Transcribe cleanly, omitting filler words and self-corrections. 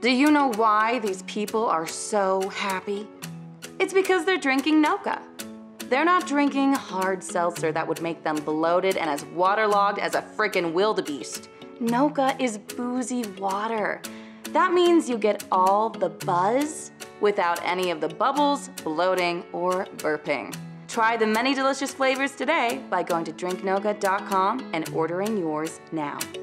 Do you know why these people are so happy? It's because they're drinking Noka. They're not drinking hard seltzer that would make them bloated and as waterlogged as a frickin' wildebeest. Noka is boozy water. That means you get all the buzz without any of the bubbles, bloating, or burping. Try the many delicious flavors today by going to drinknoka.com and ordering yours now.